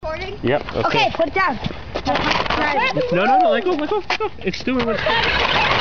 Recording? Yep. Okay, put it down. No, let go. It's doing what it's doing.